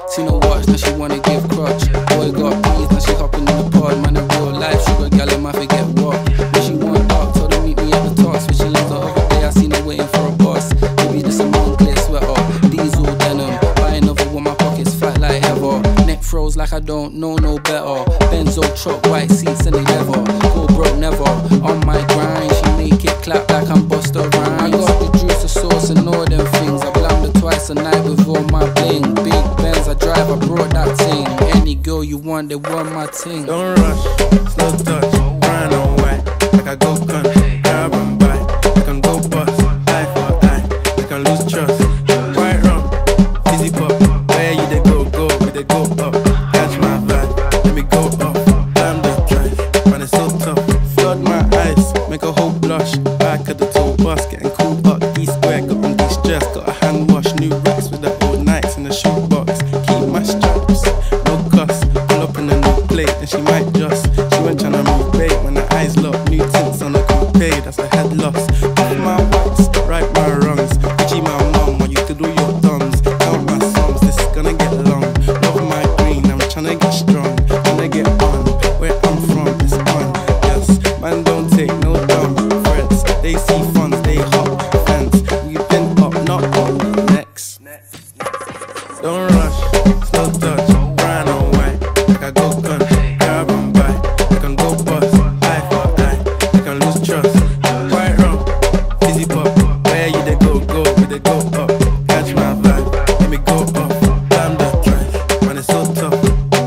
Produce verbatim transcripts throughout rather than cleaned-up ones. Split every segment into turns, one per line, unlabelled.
Seen her watch, now she wanna give crutch. Boy got bees, now she hopping in the pod. Man, a real life sugar gal, I might forget what. When she want dark, told her meet me at the top. Switching lanes the other day, I seen her waiting for a bus. Maybe this a Moncler sweater, diesel denim. Buy another one, my pockets fat like ever. Neck froze like I don't know no better. Benzo truck, white seats and they leather. Go broke never, on my grind. She make it clap like I'm Busta Rhymes. I got the juice, the sauce and all them things. I blammed her twice a night with all my bling. Big Benz I drive, I brought that ting. Any girl you want, they want my ting.
Don't rush, slow touch, brown on white. Like I go gun, grab and buy. Like I'm go bust, eye for eye. Like I lose trust, white rum, fizzy pop. Where you they go, go, we they go up. Catch my vibe, let me go up. Blam the drive, man it's so tough. Flood my eyes, make a whole blush. Back at the tour bus, getting cool up. D-square, got on de-stress. Got a hand wash, new racks with the old nights in the shoebox. Keep my straps, no cuss. Pull up in a new plate and she might just. She went tryna move bait when the eyes locked. New tints on the coupe, that's a head loss. Off my whites, right my wrongs. G my mum, want you to do your thumbs. Count my sums, this is gonna get long. Love my green, I'm tryna get strong. Tryna get on, where I'm from, it's on. Yes, man don't take no dumb threats. They see funds, they hop fence. We've been up, not up, next. Don't rush, slow touch, brown on white. Like I go gun, grab and buy. Like I go bust, eye for eye. Like I lose trust, white rum, fizzy pop. Where you they go, go, we they go up. Catch my vibe, let me go up. Blam the drive, man it's so tough.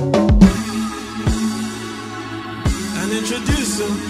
And introduce him,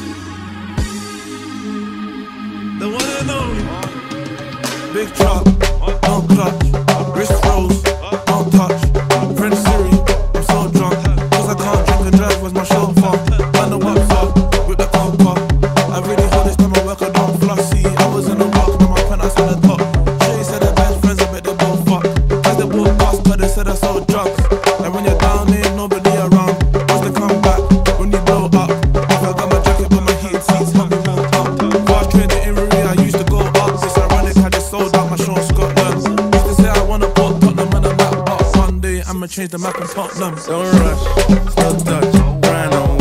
the one and only. Big truck, no clutch, wrist froze, don't touch. French Siri, I'm so drunk, cause I can't drink and drive, where's my chauffeur? Man the what's up, with the compa. I really hold this time I work, I don't flossy. I was in the rock, now my penthouse on the top. Shay said they're best friends, I bet they both fuck. Cause they both bust, but they said I sold drugs. And when you're down, ain't nobody around. Once they come back, when you blow up. If I got my jacket, but my heated seats, help me move up. Fast train to Inverie, I used to go up. It's ironic how they sold out my show in Scotland. Used to say I wanna put Tottenham on the map, but one day I'ma change the map and Tottenham.
Don't rush, slow touch, brown on white.